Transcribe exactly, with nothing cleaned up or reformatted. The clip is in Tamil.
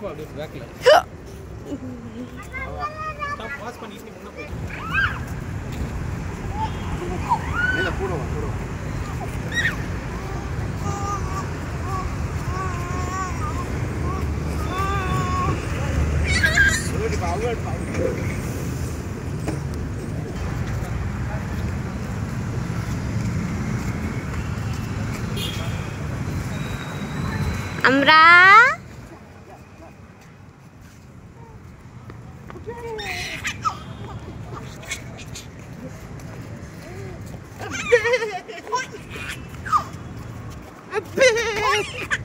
பா அப்படியே பேக்ல ஸ்டாப் பாஸ் பண்ணிட்டு முன்ன போய் மேல போடுவா போடுவா ஓடி பா ஓடி பா amra a